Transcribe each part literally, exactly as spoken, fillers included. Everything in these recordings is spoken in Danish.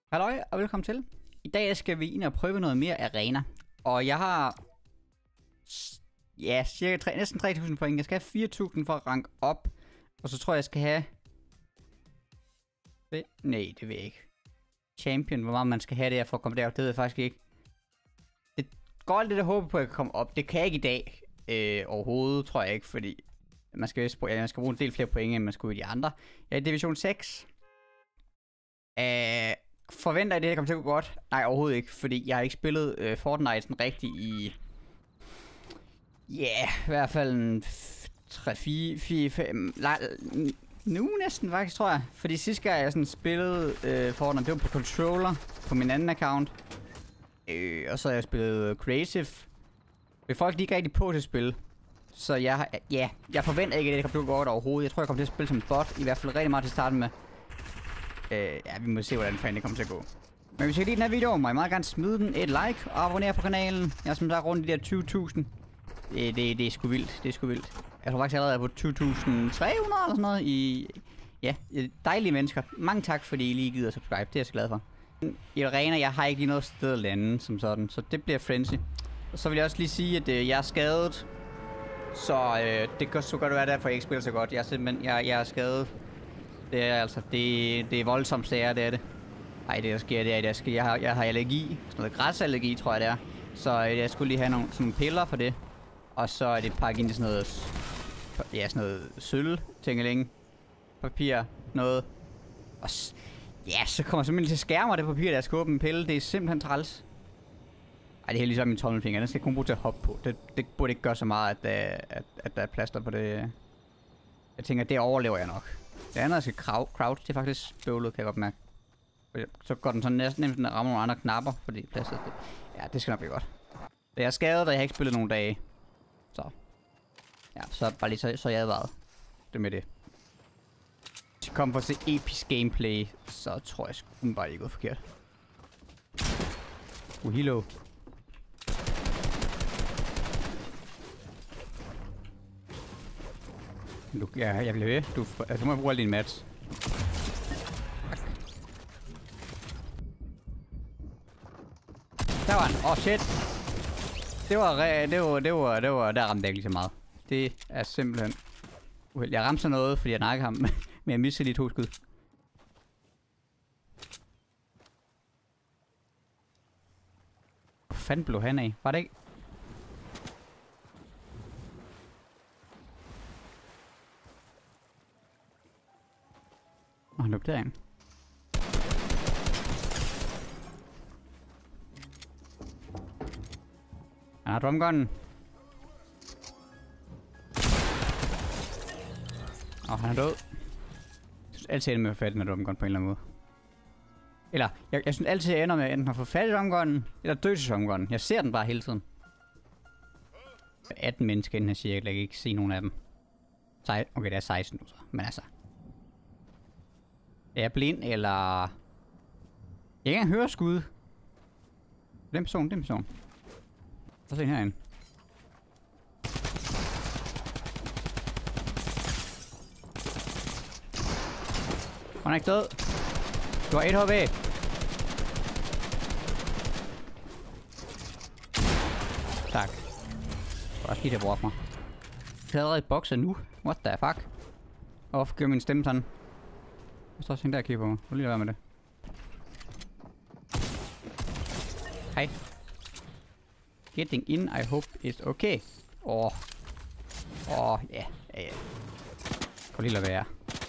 Halløj og velkommen til. I dag skal vi ind og prøve noget mere arena. Og jeg har... Ja, cirka tre, næsten tre tusind point. Jeg skal have fire tusind for at ranke op. Og så tror jeg, jeg skal have... Det? Nej, det ved jeg ikke. Champion, hvor meget man skal have det her for at komme derop, det ved jeg faktisk ikke. Det går alt det der håber på, at jeg kan komme op. Det kan jeg ikke i dag. Øh, overhovedet, tror jeg ikke, fordi... Man skal, ja, man skal bruge en del flere point, end man skulle i de andre. Jeg er i division seks. Øh... Forventer I det, her kommer til at gå godt? Nej, overhovedet ikke, fordi jeg har ikke spillet øh, Fortnite sådan rigtig i... Ja, yeah, i hvert fald en tre, fire, fire, fem... Nu næsten faktisk, tror jeg. Fordi sidste gang jeg sådan spillede øh, Fortnite, det var på controller, på min anden account. Øh, og så har jeg spillet Creative. Men folk er ikke rigtig på til at spille. Så jeg, ja, jeg forventer ikke, at det kommer til at gå godt overhovedet. Jeg tror, jeg kommer til at spille som bot, i hvert fald rigtig meget til at starte med. Øh, ja, vi må se, hvordan fanden det kommer til at gå. Men hvis I kan lide den her video, må I meget gerne smide den et like og abonnere på kanalen. Jeg er som sagt rundt i de der tyve tusind. Det, det, det er sgu vildt, det er sgu vildt. Jeg tror faktisk allerede, jeg er på tyve tusind tre hundrede eller sådan noget i... Ja, dejlige mennesker. Mange tak, fordi I lige gider subscribe, det er jeg så glad for. I arena, jeg har ikke lige noget sted at lande som sådan, så det bliver frenzy. Og så vil jeg også lige sige, at øh, jeg er skadet. Så øh, det kan så godt være derfor, jeg ikke spiller så godt. Jeg er simpelthen, jeg, jeg er skadet. Det er altså, det, det er voldsomt sager, det er det. Ej, det der sker, det er, det sker. Jeg har, jeg har allergi, sådan noget græsallergi, tror jeg det er. Så jeg skulle lige have nogle, sådan nogle piller for det. Og så er det pakket ind i sådan noget, ja, sådan noget sølv, tænkeling, papir, noget. Og ja, så kommer jeg simpelthen til at skære mig det papir, der jeg skal åbne en pille. Det er simpelthen træls. Ej, det er ligesom min tommelfinger, den skal jeg kun bruge til at hoppe på. Det, det burde ikke gøre så meget, at, at, at, at der er plaster på det. Jeg tænker, det overlever jeg nok. Det andet, jeg skal crouch, det er faktisk bøvlet, kan jeg godt mærke. Så går den sådan næsten nemt, at rammer nogle andre knapper, fordi pladset det. Ja, det skal nok blive godt. Jeg er skadet, og jeg har ikke spillet nogle dage. Så. Ja, så bare lige så, så jeg advaret. Det med det. Hvis jeg kommer for at se episk gameplay, så tror jeg sgu bare, det er gået forkert. Uh, hello. Du, ja, jeg vil høre. Du, altså, du må bruge alle dine mats. Der var en. Åh, oh, shit. Det var, det var, det var, det var, der ramte jeg ikke lige så meget. Det er simpelthen uheldigt. Jeg ramte så noget, fordi jeg nakkede ham, men jeg mistede lige to skud. Hvor fanden blev han af? Var det ikke? Åh, han lugter derind. Han har drumgunnen. Åh, han er død. Jeg synes altid, jeg ender med at få fat i den drumgun på en eller anden måde. Eller, jeg, jeg synes altid, jeg ender med at enten at få fat i drumgunnen, eller dø til drumgunnen. Jeg ser den bare hele tiden. atten mennesker i den her cirkel, jeg kan ikke se nogen af dem. Okay, det er seksten nu så, men altså. Er jeg blind, eller... Jeg kan ikke høre skud. Den person, den person. Så se herinde. Han er ikke død. Du har et H P. Tak. Du har også lige der brugt mig. Jeg kan allerede bokse nu. What the fuck? Og hvorfor gør min stemme sådan? Jeg står også hende der og kigger på mig. Prøv lige at være med det. Hej. Getting in, I hope is okay. Åh. Oh. Åh, oh, ja. Ja, ja. Prøv lige at være.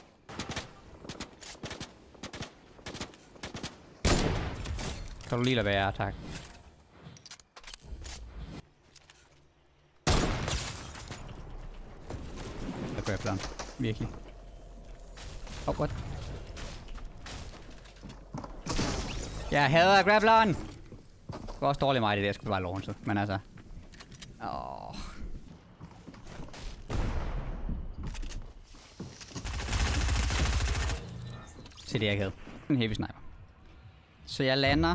Kan du lige lade være, tak. Der går jeg plan. Virkelig. Oh, what? Jeg hader grappleren! Det var også dårligt mig, det der. Jeg skulle bare launche, men altså... Åh... Se det, jeg ikke havde. En heavy sniper. Så jeg lander...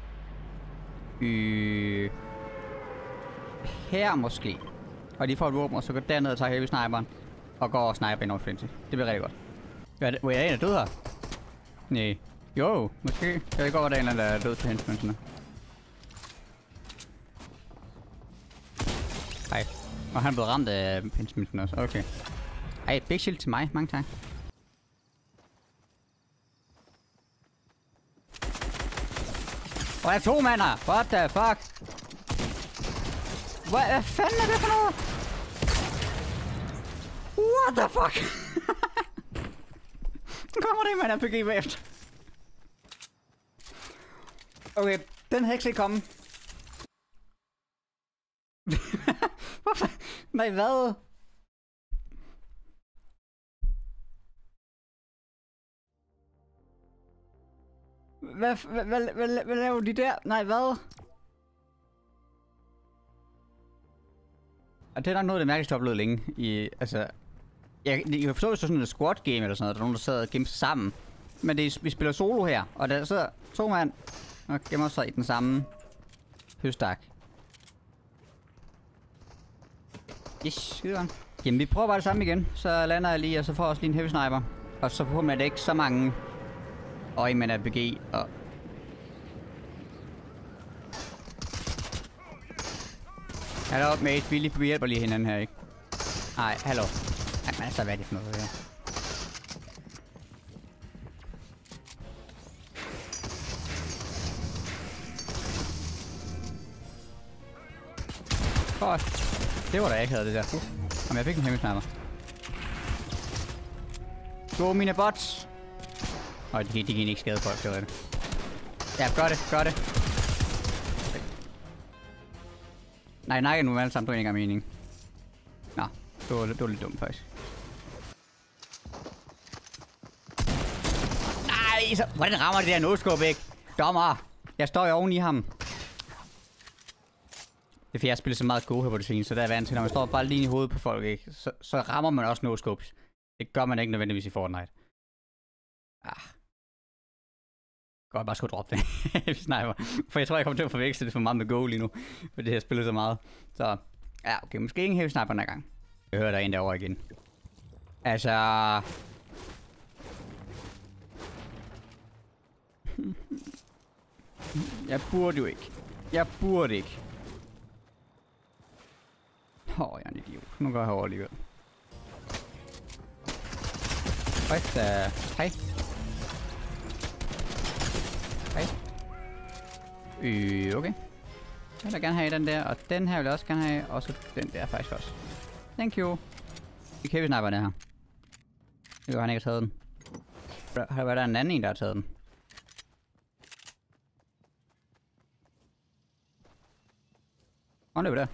Øh... Her måske. Og de får et våben, og så går derned og tager heavy sniperen. Og går og sniper ind over frenzy. Det bliver rigtig godt. Hvad er det? Hvor er jeg en, der død her? Næh. Jo, måske. Jeg ved godt, der er en eller anden, der er død til hensmønsene. Hej. Og han er blevet ramt af hensmønsen også. Okay. Ej, big shield til mig. Mange tak. Og jeg er to mander! What the fuck? Hvad, hvad fanden er det for noget? What the fuck? Kommer det med en R P G bagefter? Okay, den havde ikke set komme. Hvorfor? Nej, hvad? Hvad, hvad, hvad, hvad, hvad laver de der? Nej, hvad? Og det er nok noget, der mærkeligt oplevet længe i, altså... Jeg, jeg kan forstå, hvis det er sådan en squad game eller sådan noget, der er nogen, der sidder og gemmer sig sammen. Men det er, vi spiller solo her, og der sidder to mand og gemmer sig i den samme høstak. Yes, skideren. Jamen, vi prøver bare det samme igen. Så lander jeg lige, og så får jeg også lige en heavy sniper. Og så forhåbentlig er det ikke så mange øje med en R P G, og... Hallo, mate. Vi lige hjælper lige hinanden her, ikke? Nej, hallo. Ej, men altså, hvad er det for noget her? Godt. Det var da jeg ikke havde det der. Uh. Jamen, jeg fik en hemmesnapper. Go, mine bots! Åh, de, de kan ikke skade folk, det var det. Ja, gør det, gør det. Nej, nej, nu er alle sammen, du er ikke engang mening. Nå, det var, det var lidt dumt faktisk. Nej, så... Hvordan rammer det der no-scope ikke? Dommer! Jeg står jo oven i ham. Det er fordi, jeg spiller så meget go her på det seneste, så der er vant til, når man står bare lige i hovedet på folk, ikke? Så, så rammer man også no-scopes. Det gør man ikke nødvendigvis i Fortnite. Ah. Godt, bare skulle droppe det. Vi sniper. For jeg tror, jeg kommer til at forveksle det for meget med go lige nu. For det her spiller så meget. Så, ja, okay. Måske ingen heavy sniper den her gang. Jeg hører, der er en derovre igen. Altså... Jeg burde jo ikke. Jeg burde ikke. Åh, oh, jeg er en idiot. Nu går jeg herover alligevel. Hej, da. Hej. Hej. Øh, okay. Jeg vil gerne have den der, og den her vil jeg også gerne have, og så den der faktisk også. Thank you. Vi kan vi sniper den her. Det var han ikke har taget den. Har der været der en anden en, der har taget den? Åh, det var der.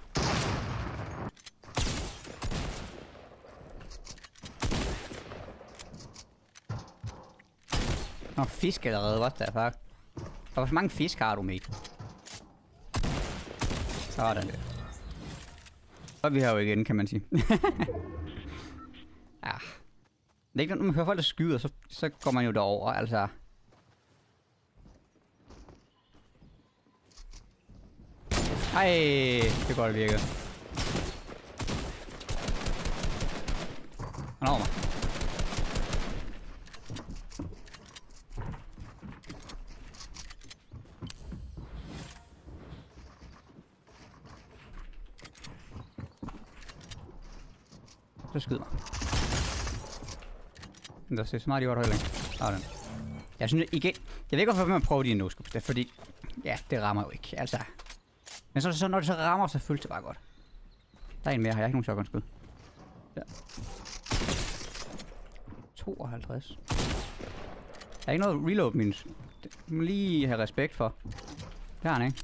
Nå, fisk allerede, what the fuck? Og hvor mange fisk har du, mate? Sådan der. Og vi har jo igen, kan man sige. Ja. Det er ikke noget, når man hører folk, der skyder, så, så går man jo derover, altså. Ej, det går det virke. Han over mig. Så skyd mig. Der ser smart i godt højlæng. Sådan. Jeg synes igen, jeg ved ikke hvorfor man prøver de no-scopes. Det er fordi, ja, det rammer jo ikke, altså. Men så, så når det så rammer, så føles det bare godt. Der er en mere, har jeg ikke nogen shotgun-skud. Der. tooghalvtreds. Der er ikke noget reload, minus. Det må lige have respekt for. Det har han ikke.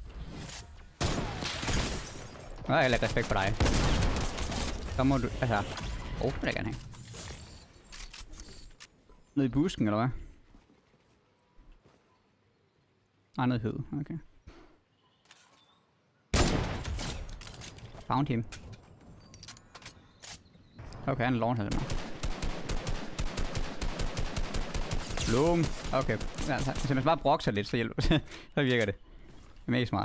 Nu har jeg heller ikke respekt for dig. Så må du, altså... Åh, oh, det vil jeg gerne have. Nede i busken, eller hvad? Nej, nede i høet, okay. Found him. Okay, han er lånt her med. Bloom. Okay, altså, hvis man bare brokser lidt, så hjælper så virker det. Det er mega smart.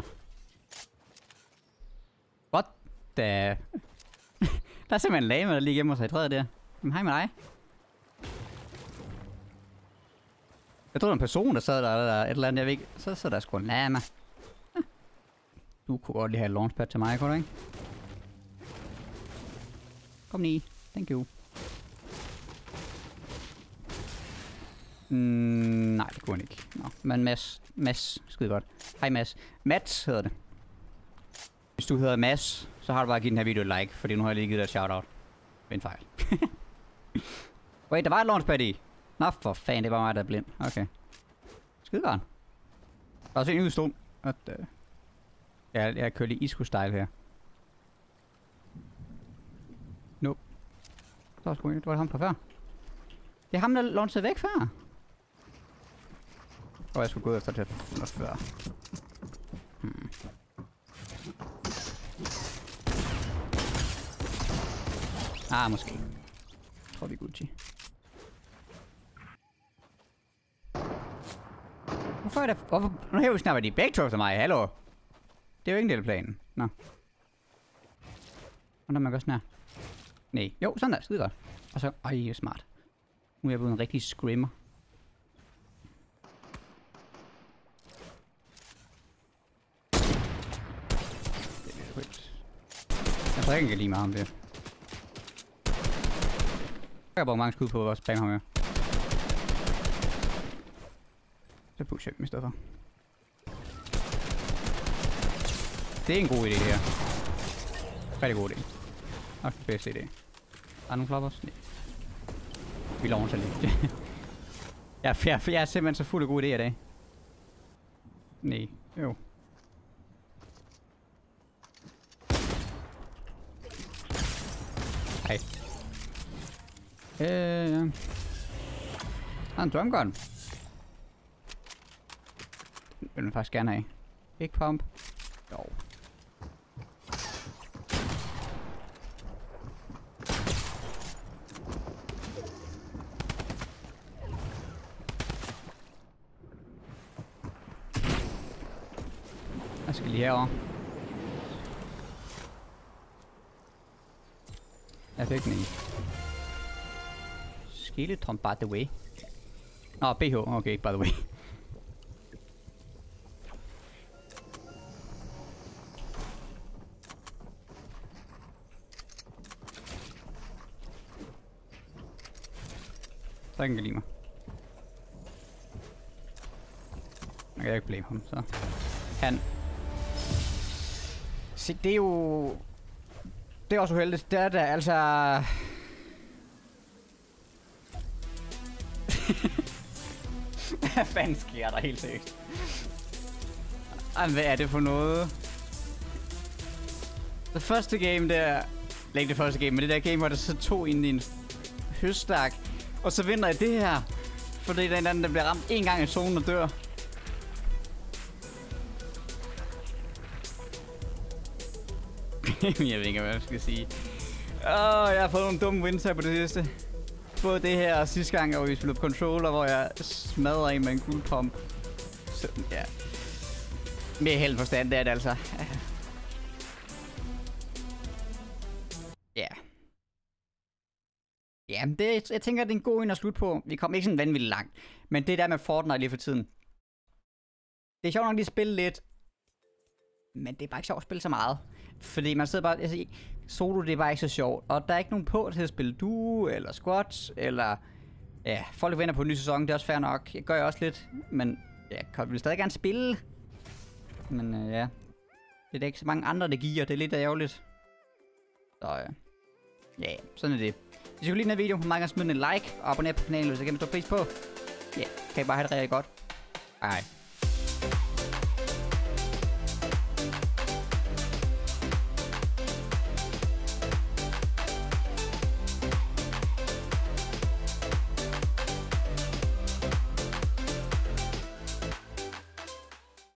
What the... Der er simpelthen en lame, der lige gemmer sig i træet der. Jamen, hej med dig. Jeg tror, der er en person, der sad der, eller et eller andet, jeg ved ikke. Så sidder der sgu en lama. Ja. Du kunne godt lige have et launchpad til mig, kunne du ikke? Kom lige. Thank you. Mm, nej, det kunne han ikke. Nå, men Mads. Mads. Skide godt. Hej Mads. Mats hedder det. Hvis du hedder Mads, så har du bare givet den her video et like, fordi nu har jeg lige givet dig et shoutout. Det er en fejl. Wait, der var et launchpad i. Nå for fanden, det var mig, der er blind. Okay. Skide godt. Der er også en udstående. At, uh... jeg, jeg kører lige isco-style her. Nope. Der var sgu en, det var ham fra før. Det er ham, der launchede væk før. Og jeg skulle gå ud efter det noget før. Hmm. Ah, måske. Jeg tror vi er Gucci. Hvorfor er det... Hvorfor... Nu hæver vi snart de begge to efter mig. Hallo? Det er jo ikke en del af planen. Nå. Og der man gør sådan her. Nej. Jo, sådan der. Skide godt. Og så... Ej, det er smart. Nu er jeg blevet en rigtig screamer. Det er lidt højt. Jeg tror ikke, jeg kan lide med ham der. Jeg har brugt mange skud på at spamme ham her. Så pusher jeg dem i stedet for. Det er en god idé, det her. Rigtig god idé. Nok den bedste idé. Er der nogle floppers? Nej. Vi lover sig lidt. jeg, jeg, jeg er simpelthen så fuld af gode idéer i dag. Nej. Jo. Hej. Øh, ja. Der er en drumgun. Den vil jeg faktisk gerne have. Big pump. Jo. Jeg skal lige herover. Jeg fik den ikke. Skeletron, by the way. Nå, B H. Okay, by the way. Så kan jeg lide mig. Jeg kan ikke blive ham, så. Han. Se, det er jo... Det er også uheldigt. Det er da, altså... Hvad fanden sker der helt sikkert? Ej, hvad er det for noget? Det første game der... Eller ikke det første game, men det der game, hvor der så to ind i en høstak. Og så vinder jeg det her. Fordi der er en anden, der bliver ramt en gang i zonen og dør. Jeg ved ikke, hvad jeg skal sige. Åh, oh, jeg har fået nogle dumme wins her på det sidste. Både det her og sidste gang, hvor vi spillede på controller, hvor jeg smadrer en med en gul pump. Så, ja. Med held forstand, det er det altså. Ja. Ja, det, jeg tænker, det er en god en at slutte på. Vi kom ikke sådan vanvittigt langt. Men det der med Fortnite lige for tiden. Det er sjovt nok lige at spille lidt. Men det er bare ikke sjovt at spille så meget. Fordi man sidder bare... Altså, solo, det er bare ikke så sjovt. Og der er ikke nogen på til at spille duo, eller squads, eller... Ja, folk venter på en ny sæson, det er også fair nok. Jeg gør jeg også lidt. Men ja, jeg vil stadig gerne spille. Men øh, ja. Det er ikke så mange andre, der giver. Det er lidt ærgerligt. Så ja. Ja, sådan er det. Hvis I kunne lide den her video, må meget gerne smide en like og abonnere på kanalen, hvis I kan stå pris på. Ja, kan I bare have det rigtig godt. Hej.